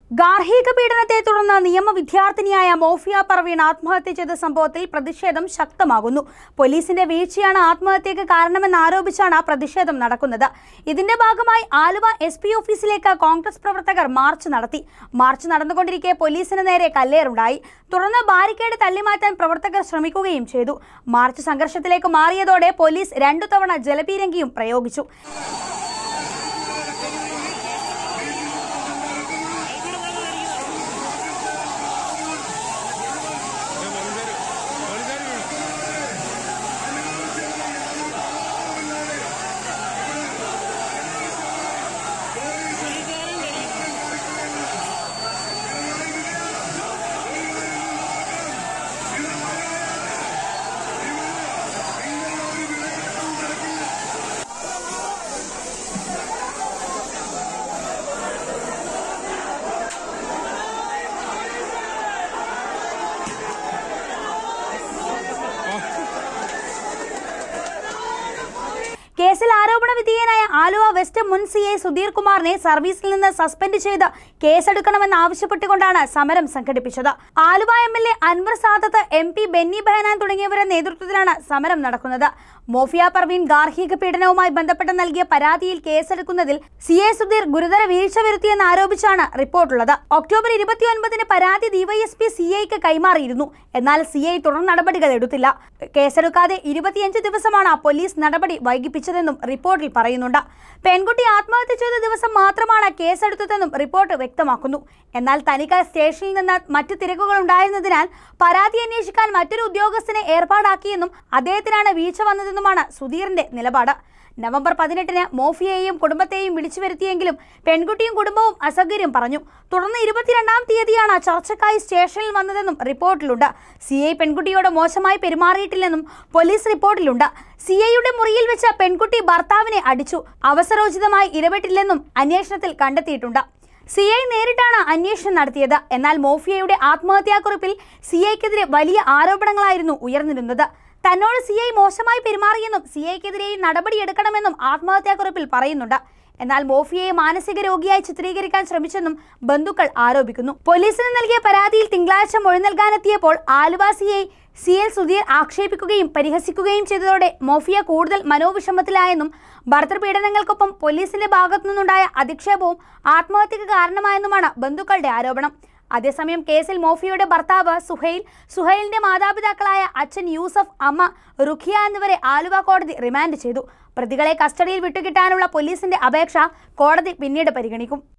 ഗാർഹിക പീഡനത്തെ തുടർന്ന് നിയമ വിദ്യാർത്ഥിനിയായ മോഫിയ പർവീൻ ആത്മഹത്യ ചെയ്ത സംഭവത്തിൽ പ്രതിഷേധം ശക്തമാകുന്നു. പോലീസിന്റെ വീഴ്ചയാണ് ആത്മഹത്യക്ക് കാരണമെന്ന് ആരോപിച്ചാണ് പ്രതിഷേധം നടക്കുന്നത്. ഇതിന്റെ ഭാഗമായി ആലുവ SP ഓഫീസിലേക്ക് കോൺഗ്രസ് പ്രവർത്തകർ മാർച്ച് നടത്തി. മാർച്ച് നടന്നുകൊണ്ടിരിക്കെ പോലീസിന് നേരെ കല്ലേറുണ്ടായി. തുടർന്ന് ബാരിക്കേഡ് തള്ളിമാറ്റാൻ പ്രവർത്തകർ ശ്രമിക്കുകയും ചെയ്തു. മാർച്ച് സംഘർഷത്തിലേക്ക് മാറിയതോടെ പോലീസ് 2 തവണ ജലപീരങ്കിയും പ്രയോഗിച്ചു. കേസിൽ ആരോപണ വിധേയനായ ആലുവ വെസ്റ്റ് മുൻ CI സുധീർ കുമാറിനെ സർവീസിൽ നിന്ന് സസ്പെൻഡ് ചെയ്ത് കേസെടുക്കണമെന്ന് ആവശ്യപ്പെട്ടുകൊണ്ടാണ് സമരം സംഘടിപ്പിച്ചത്. ആലുവ MLA അൻവർ സാദത്ത്, MP ബെന്നി ബെഹനാൻ തുടങ്ങിയവരുടെ നേതൃത്വത്തിലാണ് സമരം നടക്കുന്നത്. മോഫിയ പർവീൻ ഗാർഹിക പീഡനവുമായി ബന്ധപ്പെട്ട് നൽകിയ പരാതിയിൽ കേസെടുക്കുന്നതിൽ CI സുധീർ ഗുരുതര വീഴ്ച വരുത്തിയെന്ന് ആരോപിച്ചാണ് റിപ്പോർട്ടുള്ളത്. ഒക്ടോബർ 29-ന് പരാതി DYSP CIക്ക് കൈമാറിയിരുന്നു. എന്നാൽ CI തുടർ നടപടികൾ എടുത്തില്ല. കേസെടുക്കാതെ 25 ദിവസമാണ് പോലീസ് നടപടി വൈകിപ്പിച്ചതെന്നും റിപ്പോർട്ടിൽ പറയുന്നുണ്ട്. പെൺകുട്ടി ആത്മഹത്യ ചെയ്ത ദിവസം മാത്രമാണ് കേസെടുത്തതെന്നും റിപ്പോർട്ട് വ്യക്തമാക്കുന്നു. എന്നാൽ തനിക്ക് സ്റ്റേഷനിൽ നിന്ന് മറ്റ് തിരക്കുകൾ ഉണ്ടായിരുന്നതിനാൽ പരാതി അന്വേഷിക്കാൻ മറ്റൊരു ഉദ്യോഗസ്ഥനെ ഏർപ്പാടാക്കിയെന്നും അദ്ദേഹത്തിനാണ് വീഴ്ച വന്നതെന്നുമാണ് സുധീറിന്റെ നിലപാട്. നവംബർ 18-ന് മോഫിയയെയും കുടുംബത്തെയും വിളിച്ചു വരുത്തിയെങ്കിലും പെൺകുട്ടിയും കുടുംബവും അസൗകര്യം പറഞ്ഞു. തുടർന്ന് 22-ാം തീയതിയാണ് ചർച്ചയ്ക്കായി സ്റ്റേഷനിൽ വന്നതെന്നും റിപ്പോർട്ടിലുണ്ട്. CI പെൺകുട്ടിയോട് മോശമായി പെരുമാറിയിട്ടില്ലെന്നും പോലീസ് റിപ്പോർട്ടിലുണ്ട്. CIയുടെ മുറിയിൽ വെച്ച് പെൺകുട്ടി ഭർത്താവിനെ അടിച്ചു, അവസരോചിതമായി ഇടപെട്ടില്ലെന്നും അന്വേഷണത്തിൽ കണ്ടെത്തിയിട്ടുണ്ട്. CI നേരിട്ടാണ് അന്വേഷണം നടത്തിയത്. എന്നാൽ മോഫിയയുടെ ആത്മഹത്യാക്കുറിപ്പിൽ CIക്കെതിരെ വലിയ ആരോപണങ്ങളായിരുന്നു ഉയർന്നിരുന്നത്. തന്നോട് CI മോശമായി പെരുമാറിയെന്നും CIക്കെതിരെയും നടപടിയെടുക്കണമെന്നും ആത്മഹത്യാക്കുറിപ്പിൽ പറയുന്നുണ്ട്. എന്നാൽ മോഫിയയെ മാനസിക രോഗിയായി ചിത്രീകരിക്കാൻ ശ്രമിച്ചെന്നും ബന്ധുക്കൾ ആരോപിക്കുന്നു. പോലീസിന് നൽകിയ പരാതിയിൽ തിങ്കളാഴ്ച മൊഴി നൽകാനെത്തിയപ്പോൾ ആലുവ CI സുധീർ ആക്ഷേപിക്കുകയും പരിഹസിക്കുകയും ചെയ്തതോടെ മോഫിയ കൂടുതൽ മനോവിഷമത്തിലായെന്നും ഭർത്തൃപീഡനങ്ങൾക്കൊപ്പം പോലീസിന്റെ ഭാഗത്തുനിന്നുണ്ടായ അധിക്ഷേപവും ആത്മഹത്യക്ക് കാരണമായെന്നുമാണ് ബന്ധുക്കളുടെ ആരോപണം. അതേസമയം കേസിൽ മോഫിയയുടെ ഭർത്താവ് സുഹൈലിന്റെ മാതാപിതാക്കളായ അച്ഛൻ യൂസഫ്, അമ്മ റുഖിയ എന്നിവരെ ആലുവ കോടതി റിമാൻഡ് ചെയ്തു. പ്രതികളെ കസ്റ്റഡിയിൽ വിട്ടുകിട്ടാനുള്ള പോലീസിന്റെ അപേക്ഷ കോടതി പിന്നീട് പരിഗണിക്കും.